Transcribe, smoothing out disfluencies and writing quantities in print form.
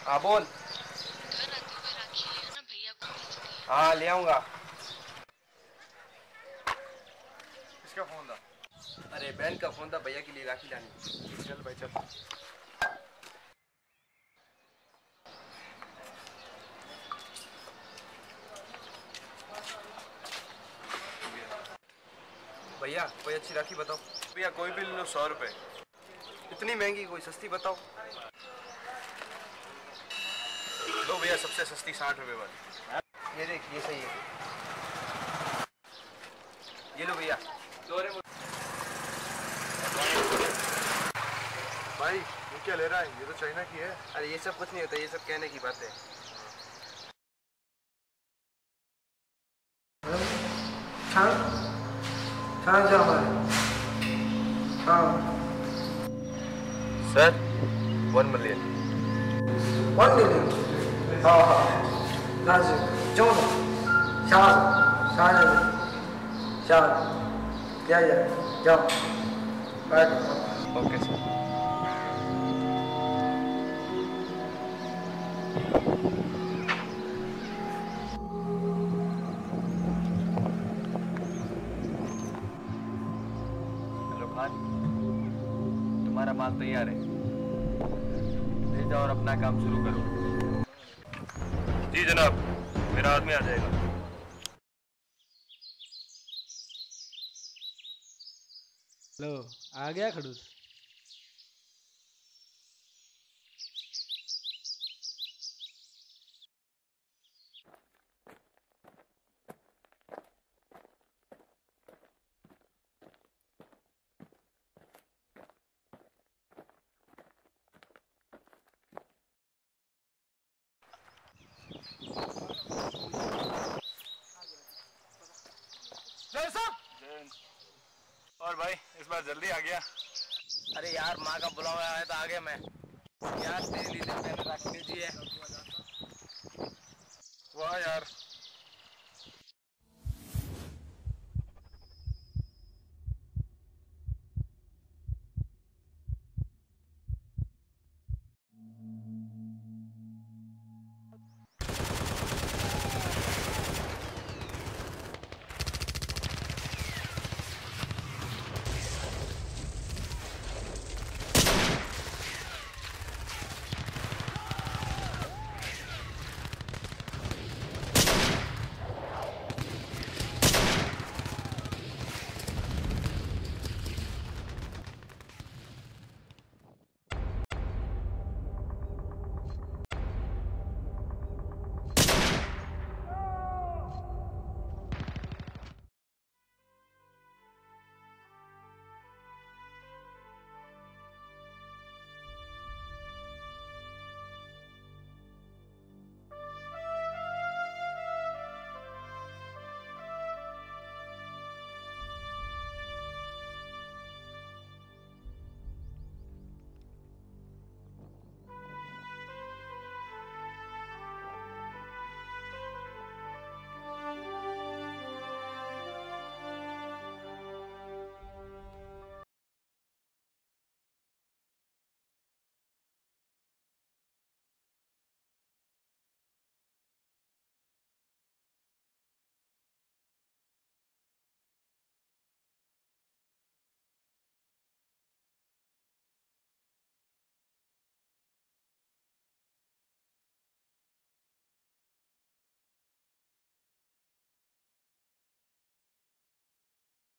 हाँ बोल। घर आते हुए राखी ले आना, भैया को भेज दिया। हाँ ले आऊंगा। किसका फोन था? अरे बहन का फोन था, भैया के लिए राखी लानी। चल भाई चल। भैया कोई अच्छी राखी बताओ। भैया कोई भी ले लो, 100 रुपए। इतनी महंगी, कोई सस्ती बताओ। लो भैया सबसे सस्ती 60 रुपए वाली। ये देख, ये सही है। ये लो भैया। लो रे। भाई ये क्या ले रहा है? ये तो चाइना की है। अरे ये सब कुछ नहीं होता, ये सब कहने की बात है। सर 1 मिलियन। 1 million.那是中的，啥人？啥？呀，叫，来。 okay sir. Hello Khan, तुम्हारा माल तैयार है, ले जाओ और अपना काम शुरू करो। जी जनाब, मेरा आदमी आ जाएगा। लो आ गया खड़ूस। और भाई इस बार जल्दी आ गया। अरे यार माँ का बुलावा आया तो आ गया मैं। यार तेरे लिए मैंने राखी भेजी है। वाह यार,